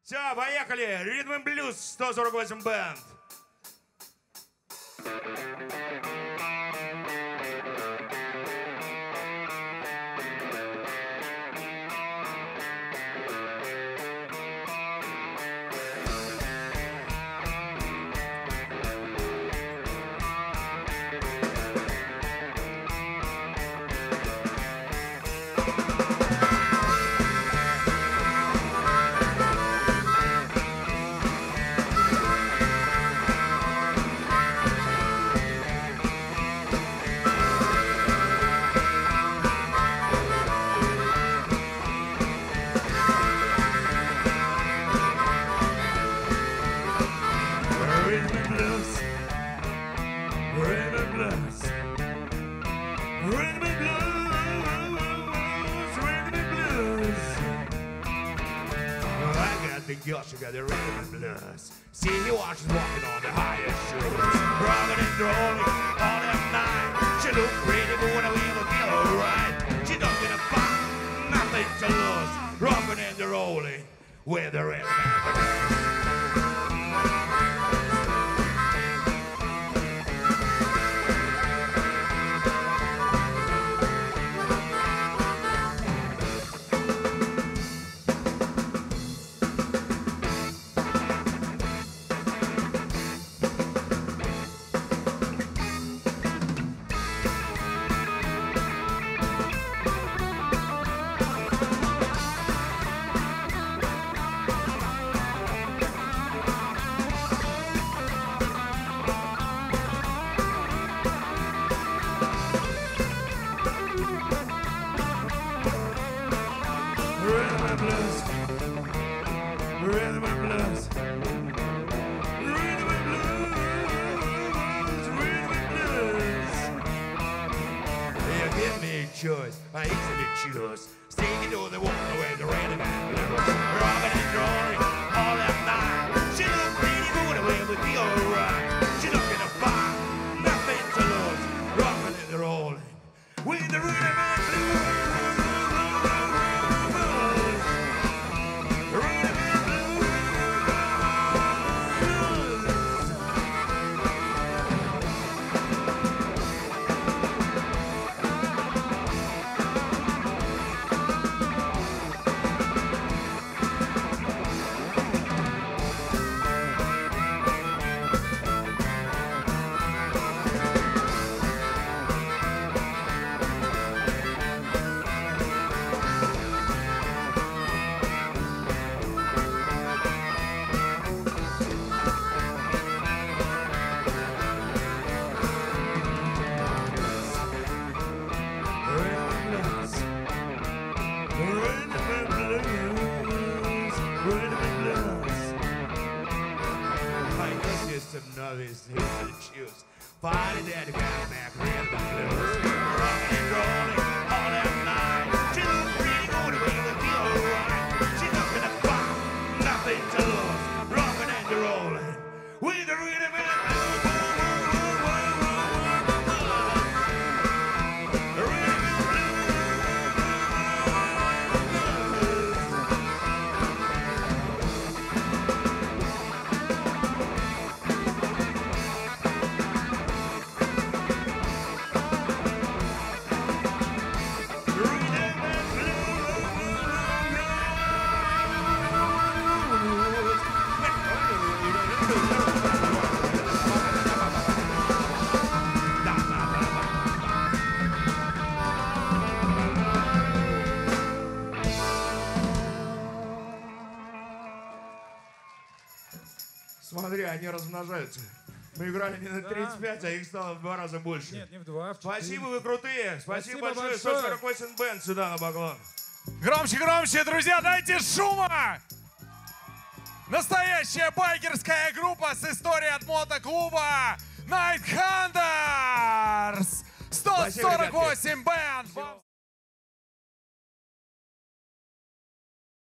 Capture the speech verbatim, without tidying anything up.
Все, поехали! Rhythm and Blues сто сорок восемь Band. Girl, she got the rhythm and blues. See you while she's walking on the highest shoes. Rockin' and rolling all that night. She look pretty, but when I leave her, feel alright. She don't get a fight, nothing to lose. Rockin' and rolling with the rhythm and blues. Rhythm and blues, rhythm and blues, rhythm and blues. You give me a choice, I easily choose. Sticking to the water with the rhythm and blues. Rockin' and rolling all that night. She look pretty, but away would be alright. She looking to find nothing to lose. Rockin' and rolling with the rhythm and blues. Novice who to choose. Fighting that got back rhythm and blues. Rockin' and rolling all that night. She look pretty good, away with me alright. She's not gonna find nothing to lose. Rockin' and rolling with the rhythm and blues. Смотри, они размножаются. Мы играли не на тридцать пять, да. А их стало в два раза больше. Нет, не в два, в четыре. Спасибо, вы крутые. Спасибо, Спасибо большое. сто сорок восемь Band сюда на поклон. Громче, громче, друзья, дайте шума! Настоящая байкерская группа с историей от мотоклуба Night Hunters! сто сорок восемь Band!